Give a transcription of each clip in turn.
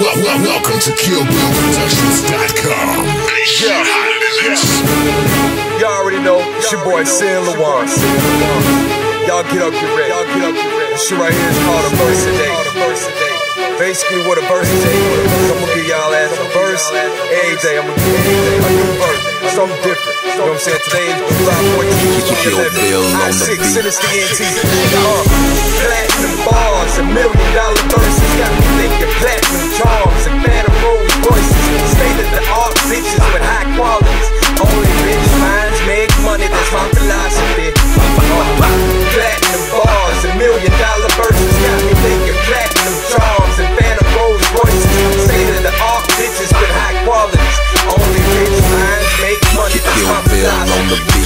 Welcome to KillBillProductions.com. Y'all already know, it's your boy Sin Lawan. Y'all get up, get ready. This shit right here is called a verse a day. Basically what a verse is, I'm gonna give y'all ass a verse every day. I'm gonna give you a new verse, something different. You know what I'm saying? Today is July 14th, I6, Sinister ENT. Platinum bars and $1 million verses got me thinking platinum charms and phantom rose voices. State of the art bitches with high qualities. Only rich minds make money, that's my philosophy. Platinum bars and $1 million verses got me thinking platinum charms and phantom rose voices. State of the art bitches with high qualities. Only rich minds make money, that's my philosophy.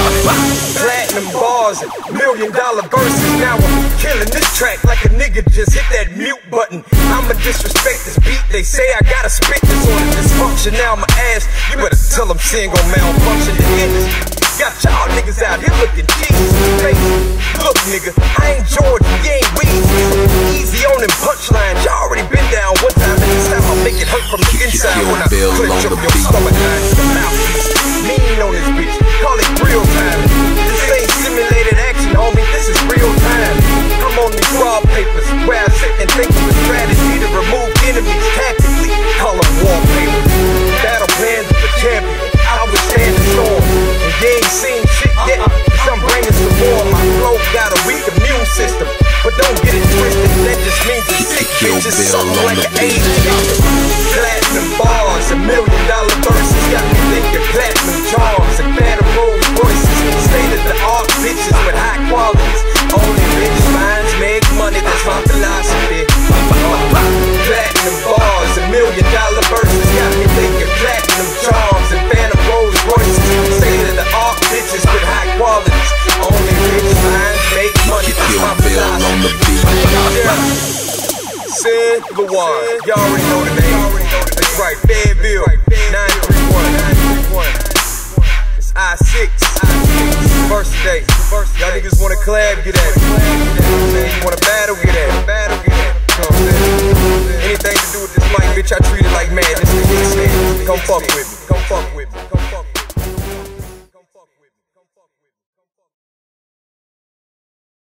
Platinum bars and $1 million verses. Now I'm killing this track like a nigga just hit that mute button. I'ma disrespect this beat. They say I gotta spit this on a dysfunction. Now my ass, you better tell them sin gon' malfunction to end this. Got y'all niggas out here looking Jesus crazy. Look nigga, I ain't George, you ain't Weezy. Easy on them punchlines, y'all already been down one time. And this time I'll make it hurt from the inside when I clench up your stomach line to the mouthpiece. Mean on this bitch, call it real time. This ain't simulated action, homie, this is real time. I'm on these raw papers where I sit and think of a strategy to remove enemies tactically. Call them wallpaper. Battle plans of a champion, I withstand the storm. And you ain't seen shit yet, cause I'm bringing some more. My flow got a weak immune system, but don't get it twisted, that just means the sick bitches something like an AIDS victim. Platinum bars and $1 million verses got me thinking platinum charms and phantom rose voices. State of the art bitches with high qualities. Only rich minds make money, that's my philosophy. Platinum bars and $1 million verses got me thinking platinum charms and phantom rose voices. State of the art bitches with high qualities. Only rich minds make money, that's my philosophy. Sin Lawan, y'all already know the name. That's right, Fayetteville 931. It's I6. First day. Y'all niggas wanna collab, get at it. You wanna battle, get at it. Anything to do with this mic, bitch, I treat it like man. This is what it said. Come fuck with me.